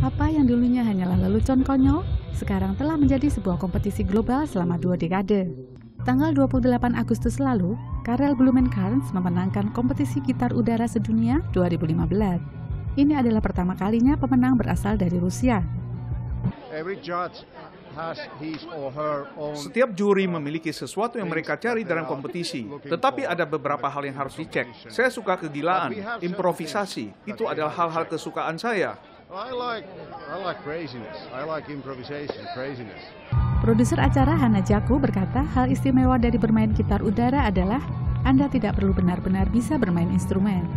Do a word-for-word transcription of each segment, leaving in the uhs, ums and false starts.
Apa yang dulunya hanyalah lelucon konyol, sekarang telah menjadi sebuah kompetisi global selama dua dekade. Tanggal dua puluh delapan Agustus lalu, Karel Blumenkrans memenangkan kompetisi gitar udara sedunia dua ribu lima belas. Ini adalah pertama kalinya pemenang berasal dari Rusia. Setiap juri memiliki sesuatu yang mereka cari dalam kompetisi, tetapi ada beberapa hal yang harus dicek. Saya suka kegilaan, improvisasi, itu adalah hal-hal kesukaan saya. Produser acara Hannah Jaku berkata hal istimewa dari bermain gitar udara adalah Anda tidak perlu benar-benar bisa bermain instrumen.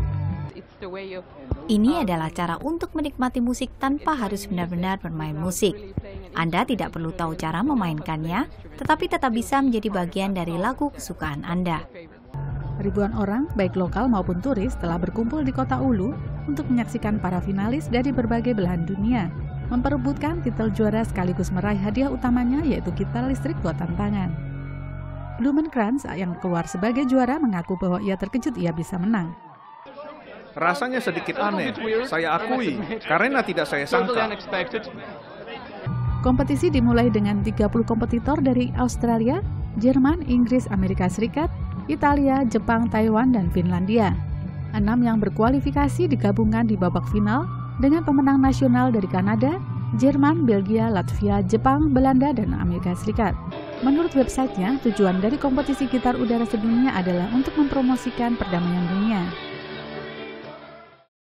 Ini adalah cara untuk menikmati musik tanpa harus benar-benar bermain musik. Anda tidak perlu tahu cara memainkannya, tetapi tetap bisa menjadi bagian dari lagu kesukaan Anda. Ribuan orang, baik lokal maupun turis, telah berkumpul di kota Ulu untuk menyaksikan para finalis dari berbagai belahan dunia, memperebutkan titel juara sekaligus meraih hadiah utamanya yaitu gitar listrik buatan tangan. Blumenkrans yang keluar sebagai juara mengaku bahwa ia terkejut ia bisa menang. Rasanya sedikit aneh, saya akui, karena tidak saya sangka. Kompetisi dimulai dengan tiga puluh kompetitor dari Australia, Jerman, Inggris, Amerika Serikat, Italia, Jepang, Taiwan, dan Finlandia. Enam yang berkualifikasi digabungkan di babak final dengan pemenang nasional dari Kanada, Jerman, Belgia, Latvia, Jepang, Belanda, dan Amerika Serikat. Menurut websitenya, tujuan dari kompetisi gitar udara sedunia adalah untuk mempromosikan perdamaian dunia.